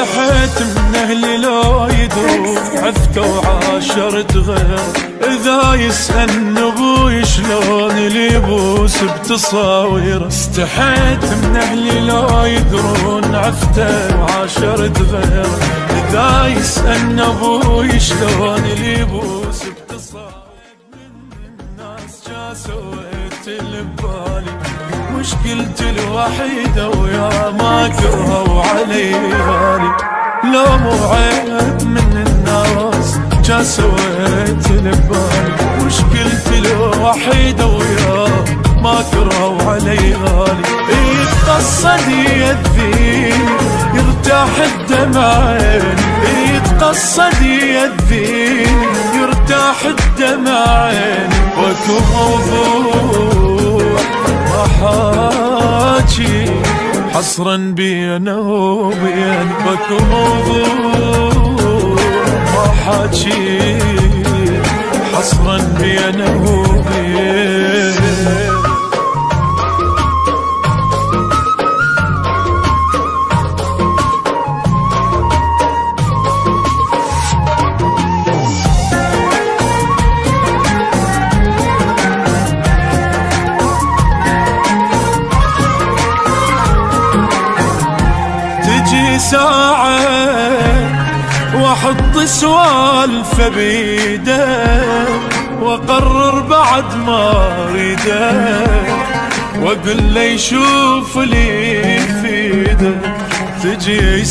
استحيت من اهلي لو يدرون عفتوا وعاشرت غير. اذا يسألن ابوي شلون اللي يبوس بتصاوير. استحيت من اهلي لو يدرون عفتوا وعاشرت غير. اذا يسألن ابوي شلون اللي يبوس بتصاوير. من الناس جا سويت اللي ببالي، مشكلتي الوحيدة ويا ما كرهوا علي غالي. لو مو عيب من الناس جا سويت اللي ببالي، مشكلتي الوحيدة ويا ما كرهوا علي غالي. يتقصد يذيني يرتاح الدمعين، يتقصد يذيني يرتاح الدمعين. واكو موضوع ما حاجي حصرا بينا وبين. واكو موضوع ما حاجي حصرا بينا وبين. ساعة واحط سوالف بيده، واقرر بعد ما اريده، واقول له يشوف اللي يفيده. تجي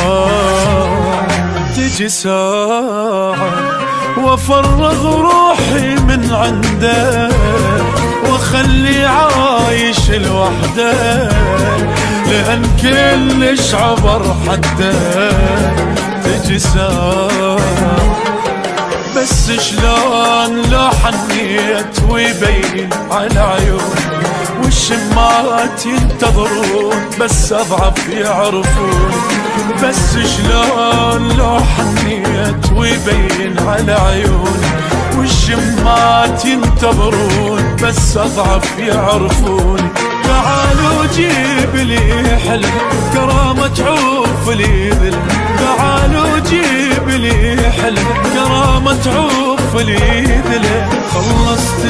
ساعة وافرغ روحي من عنده، واخلي عايش لوحده، لأن كلش عبر حده. تجي ساعة بس شلون لو حنيت ويبين على عيون، والشمات ينتظرون بس أضعف يعرفون. بس شلون لو حنيت ويبين على عيون، والشمات ينتظرون بس أضعف يعرفون. تعالوا جيب لي حلم كرامة تعوف لي ذل. تعالوا جيب لي حلم كرامة تعوف لي ذل. خلصت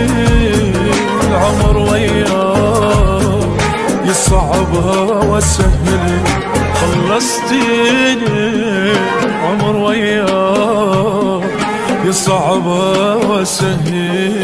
العمر وياه يصعبها وسهل. خلصت العمر وياه يصعبها وسهل.